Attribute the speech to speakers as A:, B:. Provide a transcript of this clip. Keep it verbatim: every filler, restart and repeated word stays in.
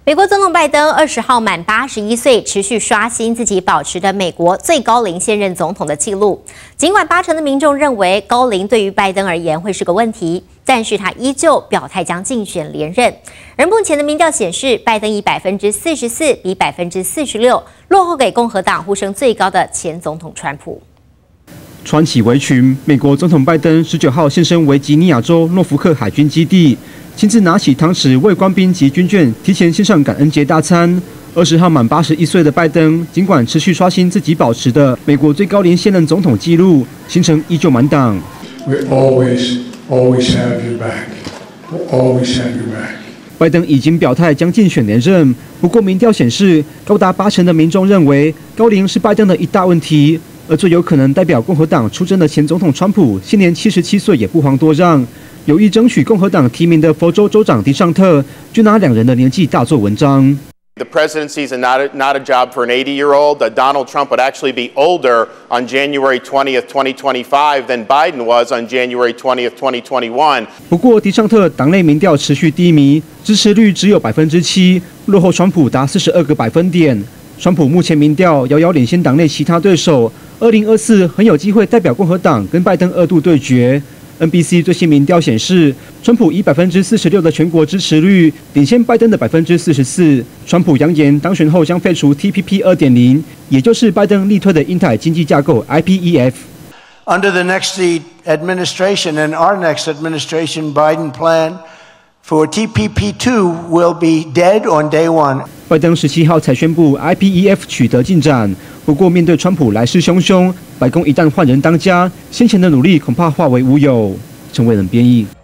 A: 美国总统拜登二十号满八十一岁，持续刷新自己保持的美国最高龄现任总统的纪录。尽管八成的民众认为高龄对于拜登而言会是个问题，但是他依旧表态将竞选连任。而目前的民调显示，拜登以百分之四十四比百分之四十六落后给共和党呼声最高的前总统川普。
B: 穿起围裙，美国总统拜登十九号现身维吉尼亚州诺福克海军基地，亲自拿起汤匙为官兵及军眷提前献上感恩节大餐。二十号满八十一岁的拜登，尽管持续刷新自己保持的美国最高龄现任总统纪录，行程依旧满档。
C: We always, always have your back. We'll always have your back.
B: 拜登已经表态将竞选连任，不过民调显示，高达八成的民众认为高龄是拜登的一大问题。而最有可能代表共和党出征的前总统川普，现年七十七岁也不遑多让。有意争取共和党提名的佛州州长迪尚特，就拿两人的年纪大做文章。
D: The presidency is not a, not a job for an eighty-year-old. Uh, Donald Trump would actually be older on January twentieth, twenty twenty-five than Biden was on January twentieth, twenty twenty-one.
B: 不过，迪尚特党内民调持续低迷，支持率只有百分之七，落后川普达四十二个百分点。川普目前民调遥遥领先党内其他对手，二零二四很有机会代表共和党跟拜登二度对决。N B C 最新民调显示，川普以百分之四十六的全国支持率领先拜登的百分之四十四。川普扬言当选后将废除 T P P 二点零，也就是拜登力推的印太经济架构 I P E F。
E: Under the next administration and our next administration Biden plan for T P P two will be dead on day one.
B: 拜登十七号才宣布 I P E F 取得进展，不过面对川普来势汹汹，白宫一旦换人当家，先前的努力恐怕化为乌有。陈伟仁编译。